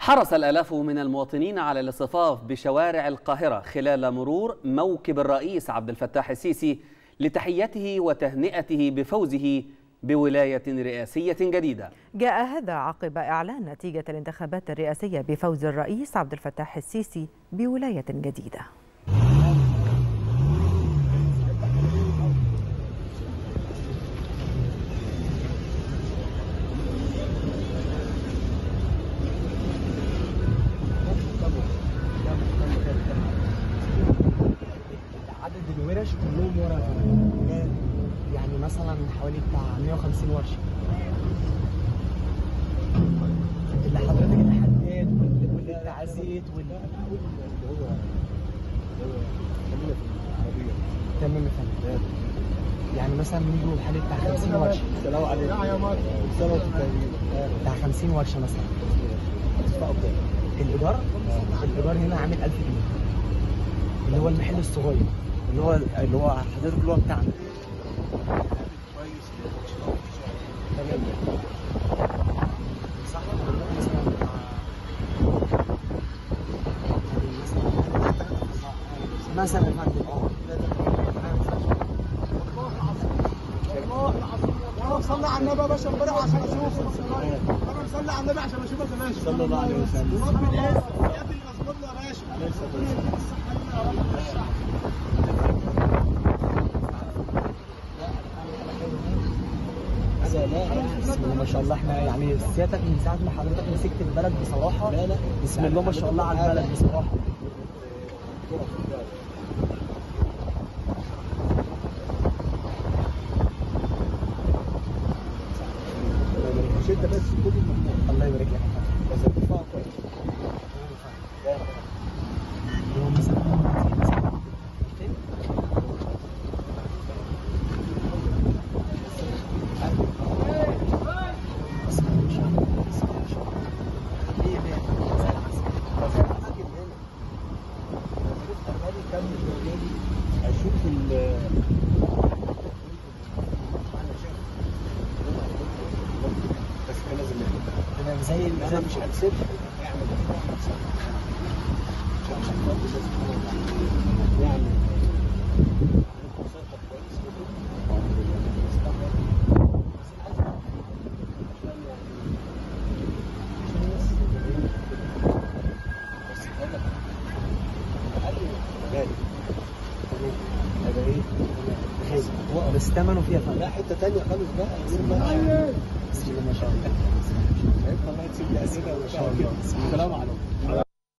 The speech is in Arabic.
حرص الآلاف من المواطنين على الاصطفاف بشوارع القاهرة خلال مرور موكب الرئيس عبد الفتاح السيسي لتحيته وتهنئته بفوزه بولاية رئاسية جديدة. جاء هذا عقب إعلان نتيجة الانتخابات الرئاسية بفوز الرئيس عبد الفتاح السيسي بولاية جديدة. عدد الورش كلهم ورا يعني مثلا حوالي بتاع 150 ورشه اللي حضرتك الحداد والتعزيت تمام يا فندم. يعني مثلا نيجوا لحد بتاع 50 ورشه بتاع 50 ورشه مثلا. الايجار هنا عامل 1000 جنيه اللي هو المحل الصغير اللي هو حضرتك اللي هو بتاعنا. تمام صح. مثلا يا فندم صلي على النبي يا باشا امبارح عشان اشوفك. انا مصلي على النبي عشان اشوفك يا باشا. صلى الله عليه وسلم. ورب العز يا ابني مظبوط له يا باشا. بسم الله ما شاء الله. احنا يعني سيادتك من ساعه ما حضرتك مسكت البلد بصراحه بسم الله ما شاء الله على البلد بصراحه. شده بس كل المجموع. الله يبارك لك بس الدفاع كويس. هو مثلا اشوف بس انا لازم زي انا مش هتسيب يعني هذا ايه بس ثمنه فيها فرق. لا حته ثانيه خالص بقى. بسم الله ما شاء الله. الله يسيب لي اسئله ما شاء الله. السلام عليكم.